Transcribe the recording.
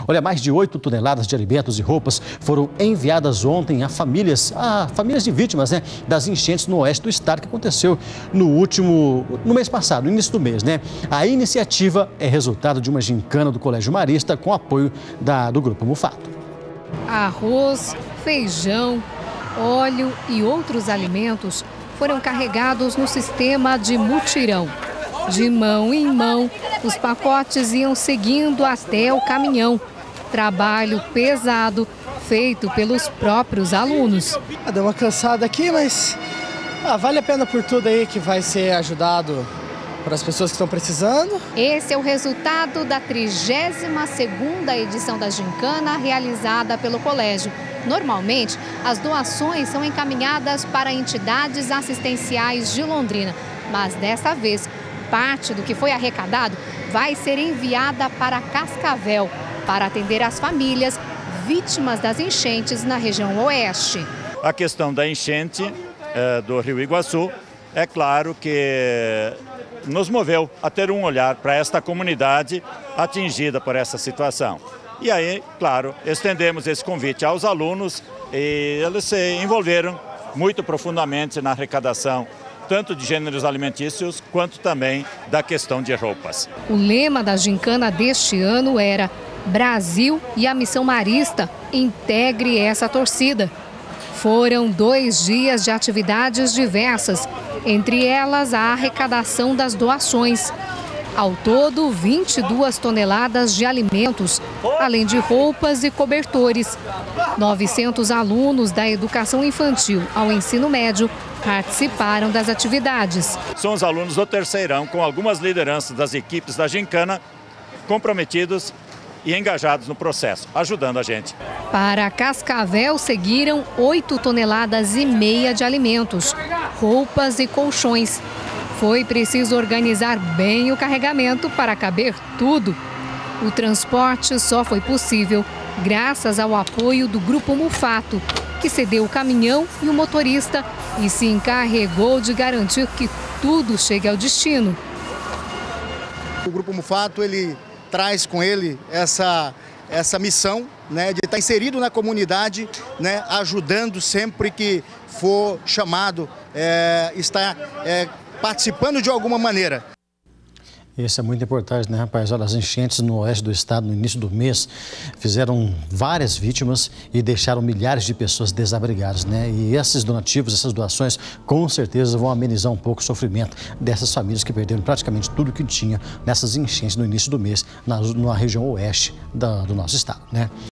Olha, mais de 8 toneladas de alimentos e roupas foram enviadas ontem a famílias de vítimas, né, das enchentes no oeste do estado, que aconteceu no mês passado, no início do mês, né? A iniciativa é resultado de uma gincana do Colégio Marista com apoio do Grupo Mufato. Arroz, feijão, óleo e outros alimentos foram carregados no sistema de mutirão. De mão em mão, os pacotes iam seguindo até o caminhão. Trabalho pesado feito pelos próprios alunos. Deu uma cansada aqui, mas vale a pena por tudo aí que vai ser ajudado para as pessoas que estão precisando. Esse é o resultado da 32ª edição da gincana realizada pelo colégio. Normalmente, as doações são encaminhadas para entidades assistenciais de Londrina, mas dessa vez, parte do que foi arrecadado vai ser enviada para Cascavel, para atender as famílias vítimas das enchentes na região oeste. A questão da enchente do Rio Iguaçu, é claro que nos moveu a ter um olhar para esta comunidade atingida por essa situação. E aí, claro, estendemos esse convite aos alunos e eles se envolveram muito profundamente na arrecadação, tanto de gêneros alimentícios quanto também da questão de roupas. O lema da gincana deste ano era Brasil e a Missão Marista, integre essa torcida. Foram 2 dias de atividades diversas, entre elas a arrecadação das doações. Ao todo, 22 toneladas de alimentos, além de roupas e cobertores. 900 alunos da educação infantil ao ensino médio participaram das atividades. São os alunos do terceirão, com algumas lideranças das equipes da gincana, comprometidos e engajados no processo, ajudando a gente. Para Cascavel, seguiram 8,5 toneladas de alimentos, roupas e colchões. Foi preciso organizar bem o carregamento para caber tudo. O transporte só foi possível graças ao apoio do Grupo Mufato, que cedeu o caminhão e o motorista e se encarregou de garantir que tudo chegue ao destino. O Grupo Mufato, ele traz com ele essa missão, né, de estar inserido na comunidade, né, ajudando sempre que for chamado, estar participando de alguma maneira. Isso é muito importante, né, rapaz? Olha, as enchentes no oeste do estado, no início do mês, fizeram várias vítimas e deixaram milhares de pessoas desabrigadas, né? E esses donativos, essas doações, com certeza vão amenizar um pouco o sofrimento dessas famílias que perderam praticamente tudo que tinha nessas enchentes no início do mês, na região oeste do nosso estado, né?